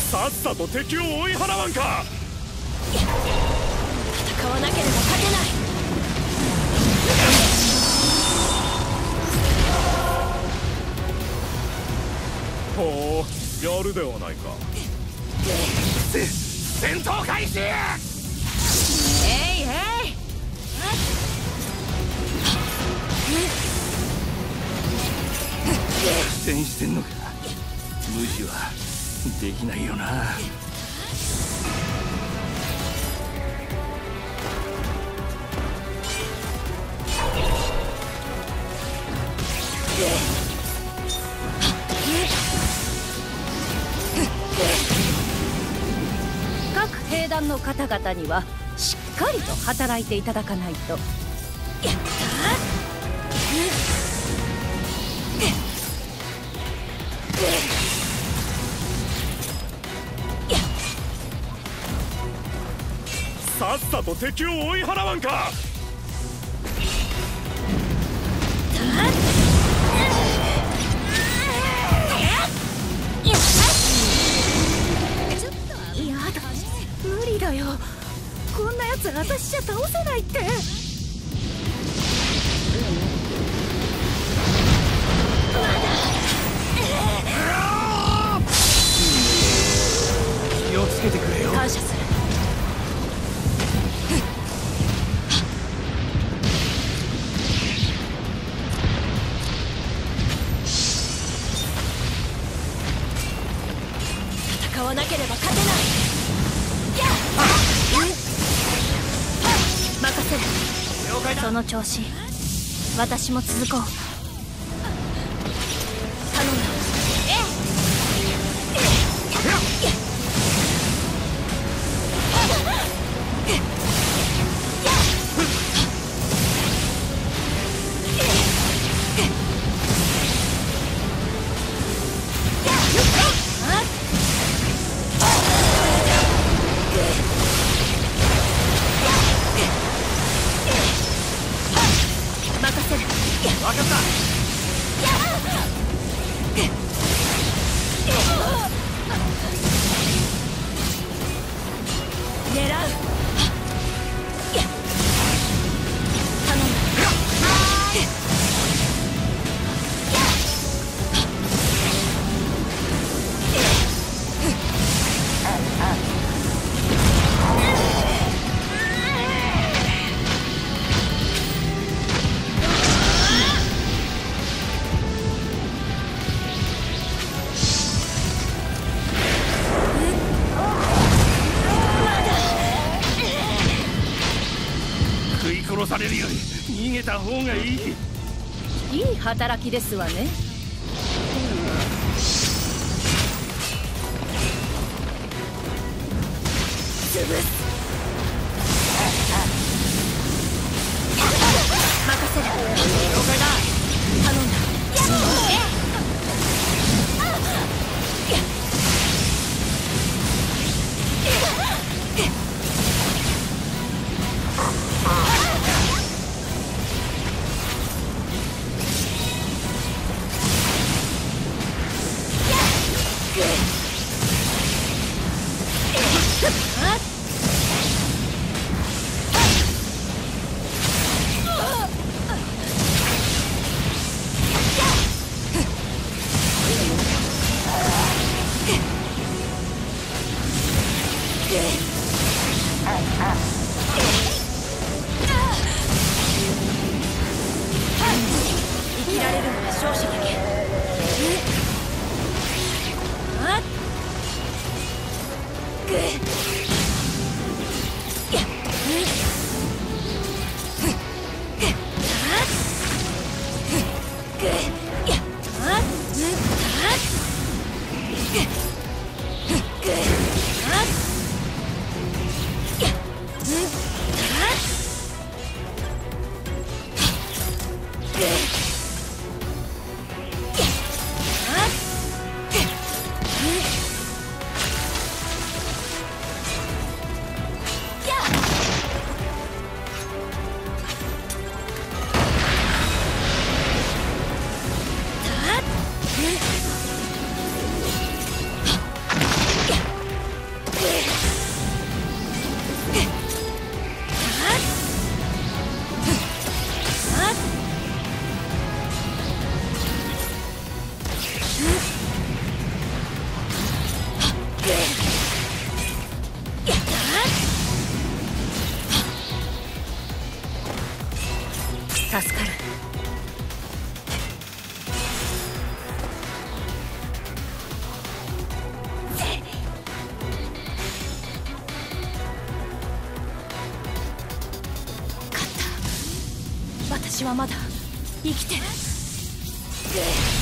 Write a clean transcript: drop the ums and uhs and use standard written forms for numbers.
さっさと敵を追い払わんか。 戦わなければ勝てない。 ほう、やるではないか。戦闘開始。 えいえい。 苦戦してんのか。無視はできないよな。 各兵団の方々にはしっかりと働いていただかないと。やったさっさと敵を追い払わんか。 やだ、無理だよ。こんなやつ私じゃ倒せないって。 気をつけてくれよ。 感謝する。戦わなければ勝てない。任せる。 了解だ。 その調子、私も続こう。頼んだ。任せる。 分かった。 狙う。頼んだ。 食い殺されるより逃げた方がいい。 いい働きですわね。潰す。任せる。 了解だ。 頼んだ。生きられるのは勝者だけ。 私はまだ生きてる。